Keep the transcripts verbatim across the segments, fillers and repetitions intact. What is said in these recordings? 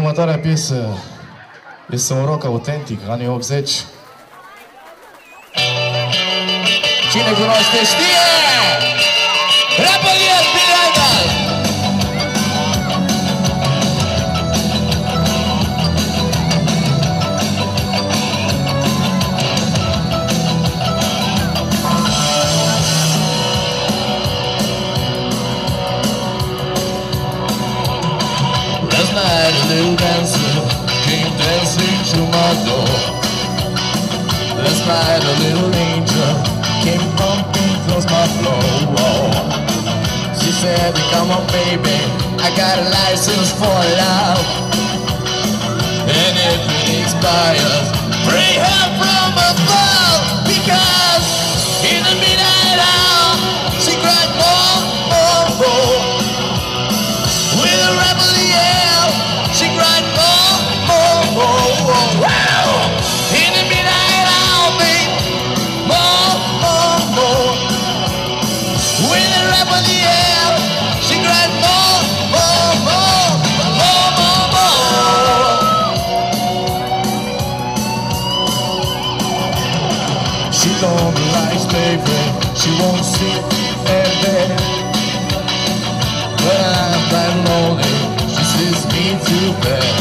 Următoarea piesă este un rock autentic, anii optzeci. Cine cunoaște știe! Rebelion Billy Idol! Last night a little dancer came dancing to my door. Last night a little angel came pumping across my floor. She said, come on baby, I got a license for love. And if it expires, bring her from above. Because in the midnight hour, she cried more, more, more. With a rebel yell, she cried more, more, more, more. Wow! In the midnight hour, babe, more, more, more. With a rebel yell, she cried more, more, more, more, more, more. She don't like baby, she won't sit in bed. When I'm flying lonely, she sends me to bed.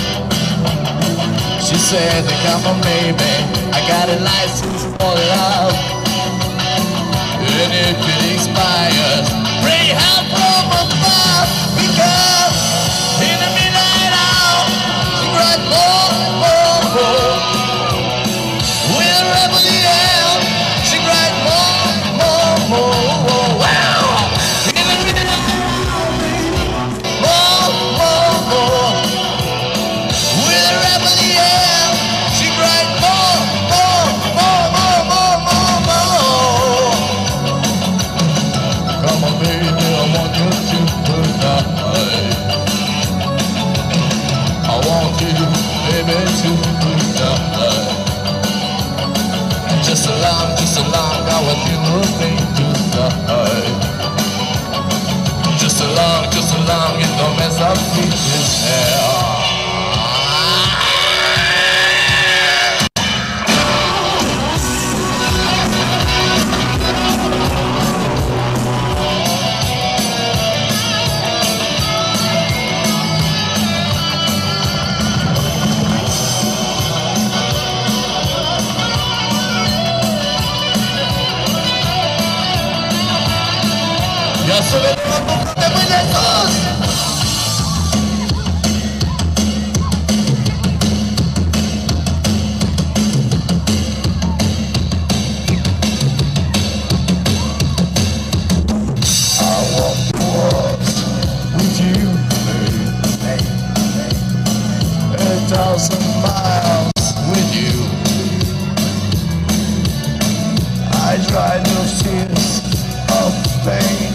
She said, come on baby, I got a license for love. And if it expires, bring help from above. Because in the midnight hour, she cried more, more, more. With a rebel yell, she cried more, more, more, more. Wow! In the midnight hour, more, more, more. With a rebel yell, she cried more, more, more, more, more, more, more. Come on, baby, I want you to tonight. I want you, baby, to tonight. Just along, just along, I want you to think tonight. Just along, just along, you don't mess up his hair. Ya se ve un poco de muy lejos. I walk the walls with you, babe. A thousand miles with you. I dry those tears of pain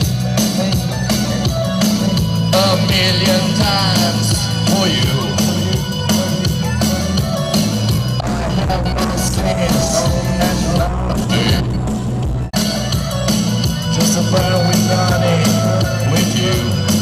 a million times for you. I have my sins and nothing. Just a burn with honey with you.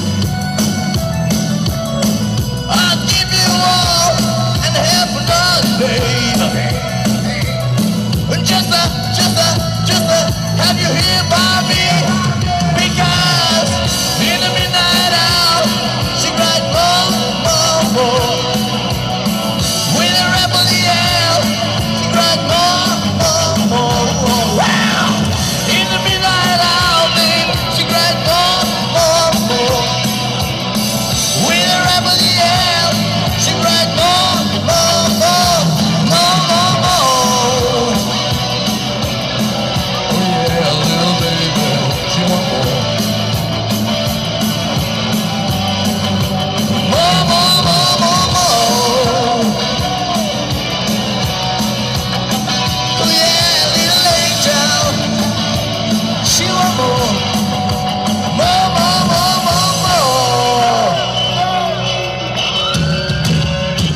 I'll give you all and half a dozen, babe. Just a, just a, just a have you here by me. Because in the midnight hour, she cried more, more, more. With a rebel yell, she cried more, more, more, more. Wow! In the midnight hour, babe, she cried more, more, more. With a rebel yell, she cried more, more, more, more, more, more. Oh yeah, little baby, she want more.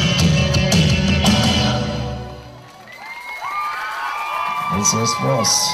Mulțumesc frumos!